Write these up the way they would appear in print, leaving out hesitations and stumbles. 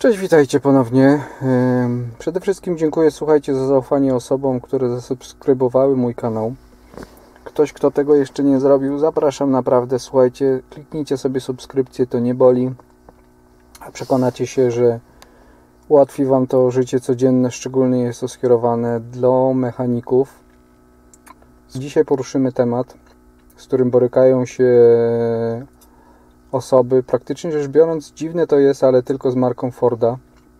Cześć, witajcie ponownie. Przede wszystkim dziękuję, słuchajcie, za zaufanie osobom, które zasubskrybowały mój kanał. Ktoś, kto tego jeszcze nie zrobił, zapraszam naprawdę, słuchajcie, kliknijcie sobie subskrypcję, to nie boli. A przekonacie się, że ułatwi Wam to życie codzienne, szczególnie jest to skierowane dla mechaników. Dzisiaj poruszymy temat, z którym borykają się osoby, praktycznie rzecz biorąc, dziwne to jest, ale tylko z marką Forda.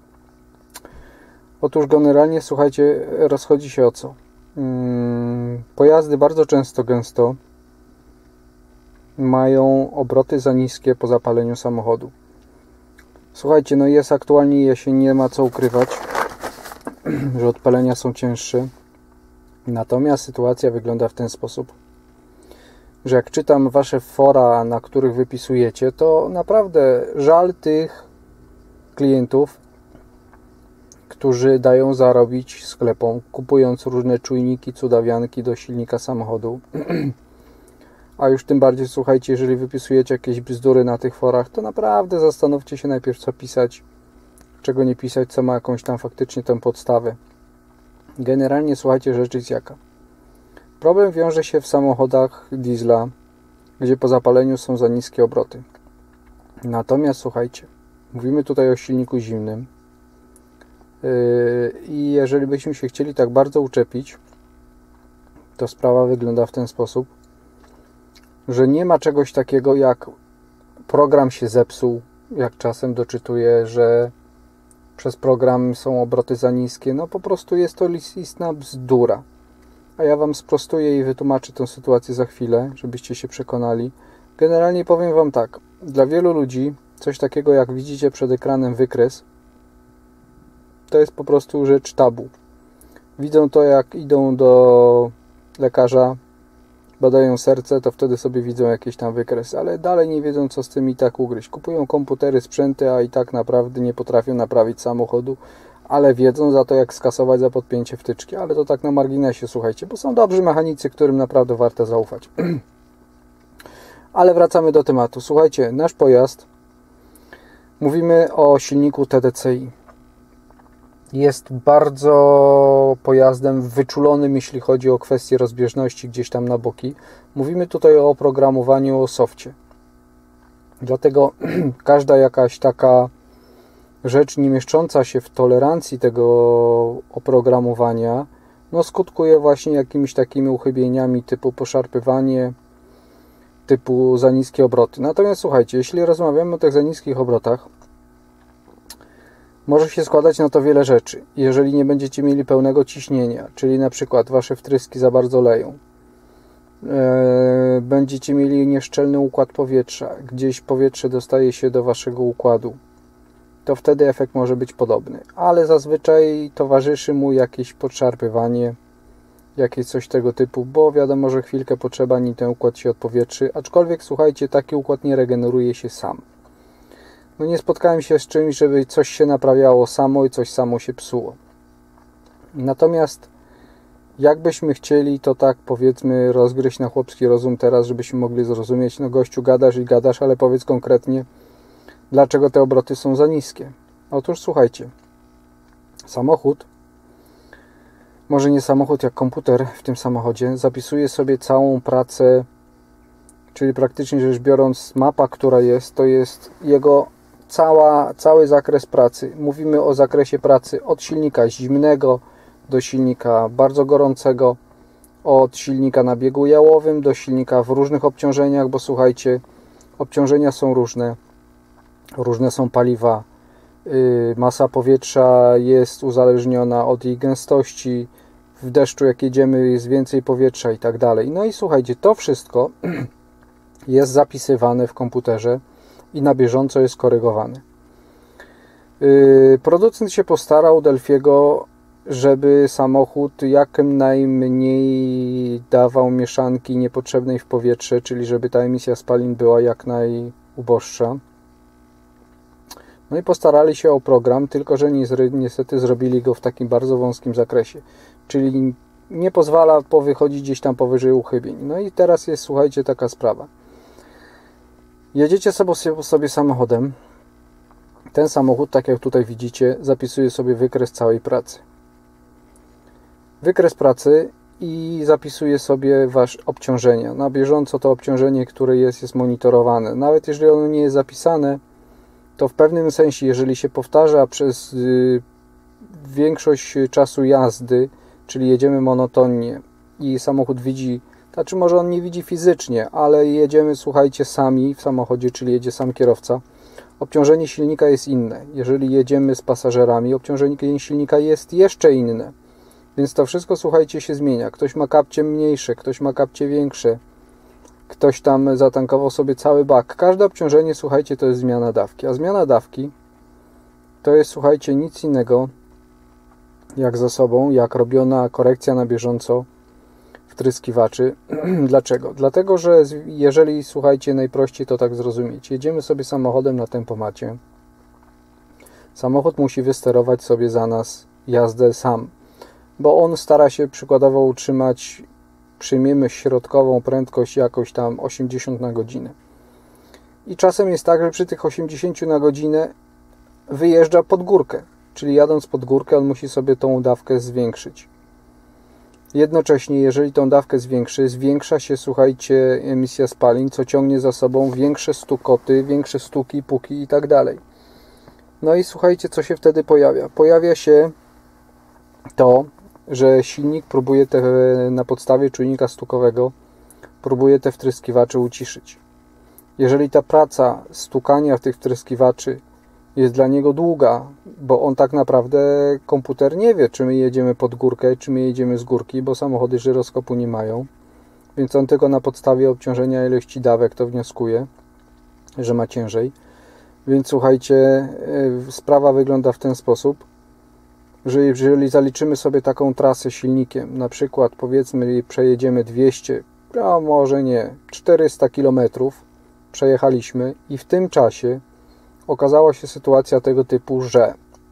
Otóż generalnie, słuchajcie, rozchodzi się o co? Pojazdy bardzo gęsto mają obroty za niskie po zapaleniu samochodu. Słuchajcie, no jest aktualnie jesień, nie ma co ukrywać, że odpalenia są cięższe. Natomiast sytuacja wygląda w ten sposób, że jak czytam Wasze fora, na których wypisujecie, to naprawdę żal tych klientów, którzy dają zarobić sklepom, kupując różne czujniki, cudawianki do silnika samochodu. A już tym bardziej, słuchajcie, jeżeli wypisujecie jakieś bzdury na tych forach, to naprawdę zastanówcie się najpierw, co pisać, czego nie pisać, co ma jakąś tam faktycznie tę podstawę. Generalnie, słuchajcie, rzecz jest jaka. Problem wiąże się w samochodach diesla, gdzie po zapaleniu są za niskie obroty. Natomiast słuchajcie, mówimy tutaj o silniku zimnym i jeżeli byśmy się chcieli tak bardzo uczepić, to sprawa wygląda w ten sposób, że nie ma czegoś takiego jak program się zepsuł, jak czasem doczytuję, że przez program są obroty za niskie. No po prostu jest to istna bzdura. A ja Wam sprostuję i wytłumaczę tę sytuację za chwilę, żebyście się przekonali. Generalnie powiem Wam tak. Dla wielu ludzi coś takiego, jak widzicie przed ekranem wykres, to jest po prostu rzecz tabu. Widzą to, jak idą do lekarza, badają serce, to wtedy sobie widzą jakiś tam wykres, ale dalej nie wiedzą, co z tym i tak ugryźć. Kupują komputery, sprzęty, a i tak naprawdę nie potrafią naprawić samochodu, ale wiedzą za to, jak skasować za podpięcie wtyczki. Ale to tak na marginesie, słuchajcie, bo są dobrzy mechanicy, którym naprawdę warto zaufać. Ale wracamy do tematu. Słuchajcie, nasz pojazd, mówimy o silniku TDCi. Jest bardzo pojazdem wyczulonym, jeśli chodzi o kwestie rozbieżności gdzieś tam na boki. Mówimy tutaj o oprogramowaniu, o softie. Dlatego każda jakaś taka rzecz nie mieszcząca się w tolerancji tego oprogramowania, no skutkuje właśnie jakimiś takimi uchybieniami typu poszarpywanie, typu za niskie obroty. Natomiast słuchajcie, jeśli rozmawiamy o tych za niskich obrotach, może się składać na to wiele rzeczy. Jeżeli nie będziecie mieli pełnego ciśnienia, czyli na przykład Wasze wtryski za bardzo leją, będziecie mieli nieszczelny układ powietrza, gdzieś powietrze dostaje się do Waszego układu, to wtedy efekt może być podobny. Ale zazwyczaj towarzyszy mu jakieś podszarpywanie, jakieś coś tego typu, bo wiadomo, że chwilkę potrzeba, nim ten układ się odpowietrzy. Aczkolwiek, słuchajcie, taki układ nie regeneruje się sam. No nie spotkałem się z czymś, żeby coś się naprawiało samo i coś samo się psuło. Natomiast jakbyśmy chcieli to tak, powiedzmy, rozgryźć na chłopski rozum teraz, żebyśmy mogli zrozumieć, no gościu, gadasz i gadasz, ale powiedz konkretnie, dlaczego te obroty są za niskie. Otóż słuchajcie, samochód, może nie samochód, jak komputer w tym samochodzie, zapisuje sobie całą pracę, czyli praktycznie rzecz biorąc mapa, która jest, to jest jego cały zakres pracy. Mówimy o zakresie pracy od silnika zimnego do silnika bardzo gorącego, od silnika na biegu jałowym do silnika w różnych obciążeniach, bo słuchajcie, obciążenia są różne są paliwa, masa powietrza jest uzależniona od jej gęstości, w deszczu jak jedziemy jest więcej powietrza i tak dalej. No i słuchajcie, to wszystko jest zapisywane w komputerze i na bieżąco jest korygowane. Producent się postarał, Delfiego, żeby samochód jak najmniej dawał mieszanki niepotrzebnej w powietrze, czyli żeby ta emisja spalin była jak najuboższa. No i postarali się o program, tylko że niestety zrobili go w takim bardzo wąskim zakresie, czyli nie pozwala wychodzić gdzieś tam powyżej uchybień. No i teraz jest, słuchajcie, taka sprawa. Jedziecie sobie samochodem, Ten samochód, tak jak tutaj widzicie, zapisuje sobie wykres całej pracy. Wykres pracy i zapisuje sobie wasze obciążenia. Na bieżąco to obciążenie, które jest monitorowane. Nawet jeżeli ono nie jest zapisane, to w pewnym sensie, jeżeli się powtarza przez większość czasu jazdy, czyli jedziemy monotonnie i samochód widzi, znaczy może on nie widzi fizycznie, ale jedziemy, słuchajcie, sami w samochodzie, czyli jedzie sam kierowca, obciążenie silnika jest inne. Jeżeli jedziemy z pasażerami, obciążenie silnika jest jeszcze inne. Więc to wszystko, słuchajcie, się zmienia. Ktoś ma kapcie mniejsze, ktoś ma kapcie większe, ktoś tam zatankował sobie cały bak. Każde obciążenie, słuchajcie, to jest zmiana dawki. A zmiana dawki to jest, słuchajcie, nic innego jak zasobą, jak robiona korekcja na bieżąco wtryskiwaczy. Dlaczego? Dlatego, że jeżeli, słuchajcie, najprościej to tak zrozumieć, jedziemy sobie samochodem na tempomacie, samochód musi wysterować sobie za nas jazdę sam, bo on stara się przykładowo utrzymać, przyjmiemy środkową prędkość jakoś tam 80 na godzinę. I czasem jest tak, że przy tych 80 na godzinę wyjeżdża pod górkę, czyli jadąc pod górkę on musi sobie tą dawkę zwiększyć. Jednocześnie, jeżeli tą dawkę zwiększy, zwiększa się, słuchajcie, emisja spalin, co ciągnie za sobą większe stukoty, większe stuki, puki i tak dalej. No i słuchajcie, co się wtedy pojawia? Pojawia się to, że silnik próbuje na podstawie czujnika stukowego próbuje te wtryskiwacze uciszyć. Jeżeli ta praca stukania w tych wtryskiwaczy jest dla niego długa, bo on tak naprawdę, komputer nie wie, czy my jedziemy pod górkę, czy my jedziemy z górki, bo samochody żyroskopu nie mają, więc on tylko na podstawie obciążenia ilości dawek to wnioskuje, że ma ciężej. Więc słuchajcie, sprawa wygląda w ten sposób, że jeżeli zaliczymy sobie taką trasę silnikiem, na przykład powiedzmy przejedziemy 200, a może nie, 400 km przejechaliśmy i w tym czasie okazała się sytuacja tego typu, że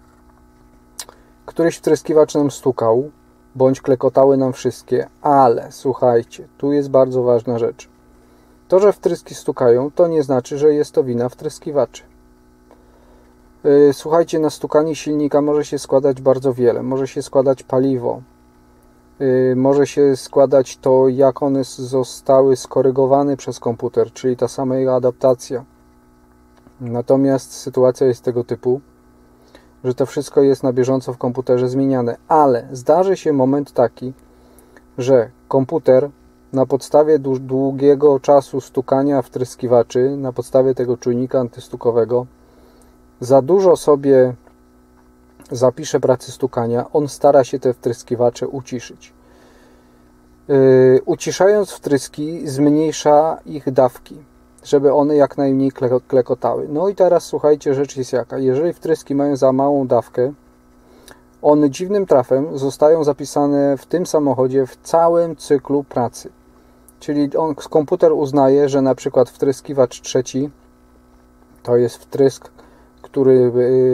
któryś wtryskiwacz nam stukał, bądź klekotały nam wszystkie, ale słuchajcie, tu jest bardzo ważna rzecz. To, że wtryski stukają, to nie znaczy, że jest to wina wtryskiwaczy. Słuchajcie, na stukanie silnika może się składać bardzo wiele. Może się składać paliwo. Może się składać to, jak one zostały skorygowane przez komputer, czyli ta sama jego adaptacja. Natomiast sytuacja jest tego typu, że to wszystko jest na bieżąco w komputerze zmieniane. Ale zdarzy się moment taki, że komputer na podstawie długiego czasu stukania wtryskiwaczy, na podstawie tego czujnika antystukowego, za dużo sobie zapisze pracy stukania, on stara się te wtryskiwacze uciszyć. Uciszając wtryski, zmniejsza ich dawki, żeby one jak najmniej klekotały. No i teraz słuchajcie, rzecz jest jaka. Jeżeli wtryski mają za małą dawkę, one dziwnym trafem zostają zapisane w tym samochodzie w całym cyklu pracy. Czyli komputer uznaje, że na przykład wtryskiwacz trzeci to jest wtrysk, który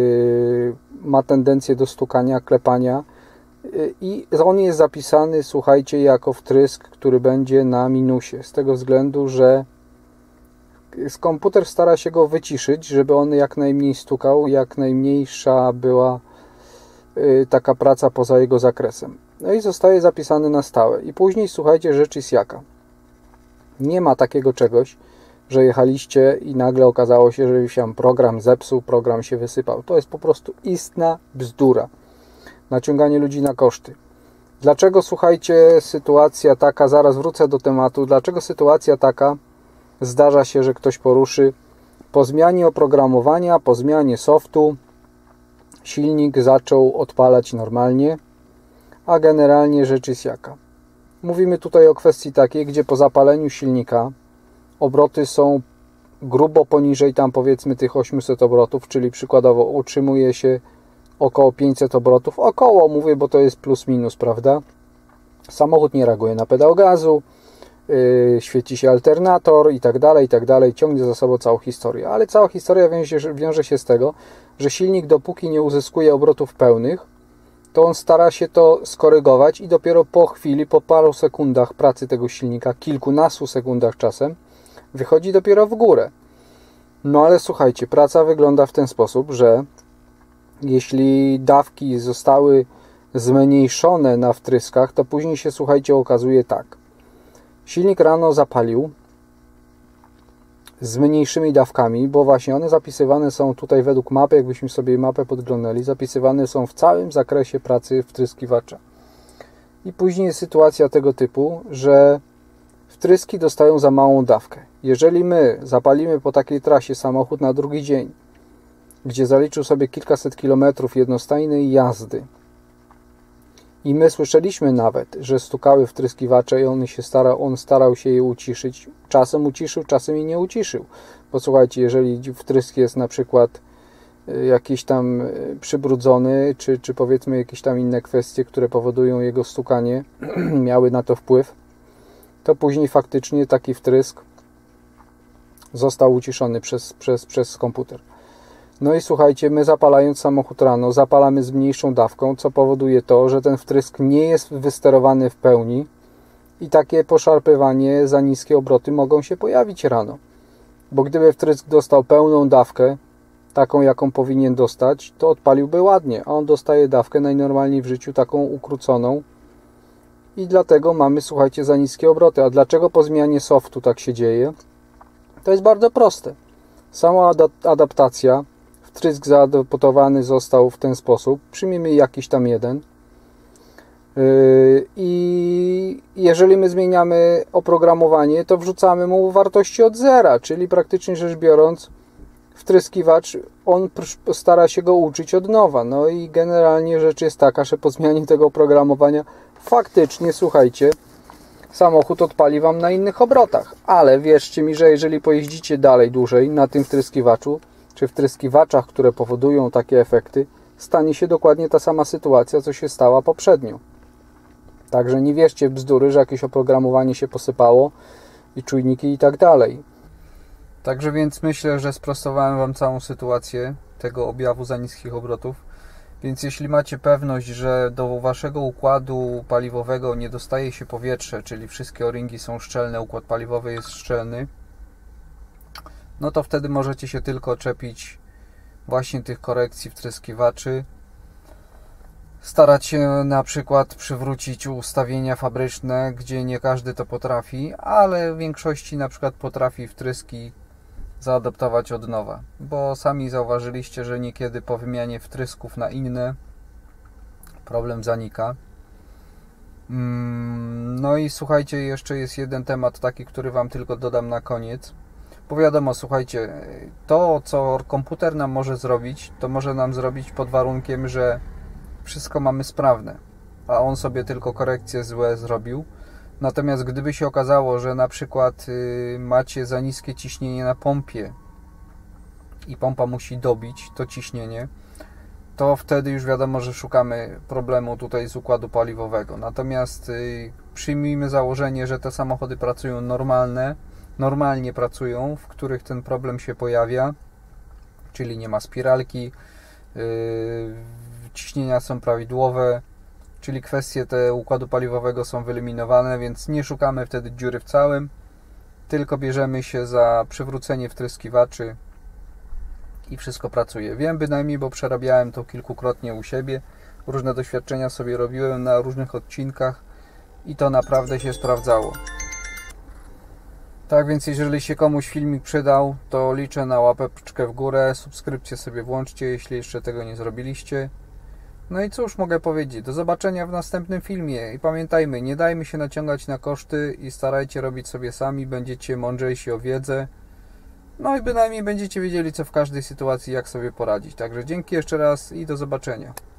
ma tendencję do stukania, klepania i on jest zapisany, słuchajcie, jako wtrysk, który będzie na minusie, z tego względu, że komputer stara się go wyciszyć, żeby on jak najmniej stukał, jak najmniejsza była taka praca poza jego zakresem. No i zostaje zapisany na stałe. I później, słuchajcie, rzecz jest jaka. Nie ma takiego czegoś, że jechaliście i nagle okazało się, że się program zepsuł, program się wysypał. To jest po prostu istna bzdura. Naciąganie ludzi na koszty. Dlaczego, słuchajcie, sytuacja taka, zaraz wrócę do tematu, dlaczego sytuacja taka zdarza się, że ktoś poruszy po zmianie oprogramowania, po zmianie softu, silnik zaczął odpalać normalnie, a generalnie rzecz jest jaka. Mówimy tutaj o kwestii takiej, gdzie po zapaleniu silnika obroty są grubo poniżej tam powiedzmy tych 800 obrotów, czyli przykładowo utrzymuje się około 500 obrotów, około mówię, bo to jest plus minus, prawda? Samochód nie reaguje na pedał gazu, świeci się alternator i tak dalej, ciągnie za sobą całą historię. Ale cała historia wiąże się z tego, że silnik dopóki nie uzyskuje obrotów pełnych, to on stara się to skorygować i dopiero po chwili, po paru sekundach pracy tego silnika, kilkunastu sekundach czasem, wychodzi dopiero w górę. No ale słuchajcie, praca wygląda w ten sposób, że jeśli dawki zostały zmniejszone na wtryskach, to później się, słuchajcie, okazuje tak. Silnik rano zapalił z mniejszymi dawkami, bo właśnie one zapisywane są tutaj według mapy, jakbyśmy sobie mapę podglądali, zapisywane są w całym zakresie pracy wtryskiwacza. I później jest sytuacja tego typu, że wtryski dostają za małą dawkę. Jeżeli my zapalimy po takiej trasie samochód na drugi dzień, gdzie zaliczył sobie kilkaset kilometrów jednostajnej jazdy i my słyszeliśmy nawet, że stukały wtryskiwacze i on starał się je uciszyć, czasem uciszył, czasem je nie uciszył. Posłuchajcie, jeżeli wtrysk jest na przykład jakiś tam przybrudzony, czy powiedzmy jakieś tam inne kwestie, które powodują jego stukanie, miały na to wpływ, to później faktycznie taki wtrysk został uciszony przez komputer. No i słuchajcie, my zapalając samochód rano, zapalamy z mniejszą dawką, co powoduje to, że ten wtrysk nie jest wysterowany w pełni i takie poszarpywanie za niskie obroty mogą się pojawić rano. Bo gdyby wtrysk dostał pełną dawkę, taką jaką powinien dostać, to odpaliłby ładnie, a on dostaje dawkę najnormalniej w życiu taką ukróconą i dlatego mamy, słuchajcie, za niskie obroty. A dlaczego po zmianie softu tak się dzieje? To jest bardzo proste. Sama adaptacja, wtrysk zaadaptowany został w ten sposób, przyjmijmy jakiś tam jeden i jeżeli my zmieniamy oprogramowanie, to wrzucamy mu wartości od zera, czyli praktycznie rzecz biorąc wtryskiwacz, on stara się go uczyć od nowa. No i generalnie rzecz jest taka, że po zmianie tego oprogramowania faktycznie, słuchajcie, samochód odpali Wam na innych obrotach. Ale wierzcie mi, że jeżeli pojeździcie dalej, dłużej na tym wtryskiwaczu, czy wtryskiwaczach, które powodują takie efekty, stanie się dokładnie ta sama sytuacja, co się stała poprzednio. Także nie wierzcie w bzdury, że jakieś oprogramowanie się posypało i czujniki i tak dalej. Także więc myślę, że sprostowałem Wam całą sytuację tego objawu za niskich obrotów. Więc jeśli macie pewność, że do Waszego układu paliwowego nie dostaje się powietrze, czyli wszystkie o-ringi są szczelne, układ paliwowy jest szczelny, no to wtedy możecie się tylko czepić właśnie tych korekcji wtryskiwaczy. Starać się na przykład przywrócić ustawienia fabryczne, gdzie nie każdy to potrafi, ale w większości na przykład potrafi wtryski zaadaptować od nowa, bo sami zauważyliście, że niekiedy po wymianie wtrysków na inne problem zanika. No i słuchajcie, jeszcze jest jeden temat taki, który Wam tylko dodam na koniec. Bo wiadomo, słuchajcie, to co komputer nam może zrobić, to może nam zrobić pod warunkiem, że wszystko mamy sprawne, a on sobie tylko korekcje złe zrobił. Natomiast gdyby się okazało, że na przykład macie za niskie ciśnienie na pompie i pompa musi dobić to ciśnienie, to wtedy już wiadomo, że szukamy problemu tutaj z układu paliwowego. Natomiast przyjmijmy założenie, że te samochody pracują normalnie pracują, w których ten problem się pojawia, czyli nie ma spiralki, ciśnienia są prawidłowe, czyli kwestie te układu paliwowego są wyeliminowane, więc nie szukamy wtedy dziury w całym, tylko bierzemy się za przywrócenie wtryskiwaczy i wszystko pracuje. Wiem bynajmniej, bo przerabiałem to kilkukrotnie u siebie, różne doświadczenia sobie robiłem na różnych odcinkach i to naprawdę się sprawdzało. Tak więc jeżeli się komuś filmik przydał, to liczę na łapeczkę w górę, subskrypcję sobie włączcie, jeśli jeszcze tego nie zrobiliście. No i cóż mogę powiedzieć, do zobaczenia w następnym filmie i pamiętajmy, nie dajmy się naciągać na koszty i starajcie robić sobie sami, będziecie mądrzejsi o wiedzę, no i bynajmniej będziecie wiedzieli co w każdej sytuacji, jak sobie poradzić. Także dzięki jeszcze raz i do zobaczenia.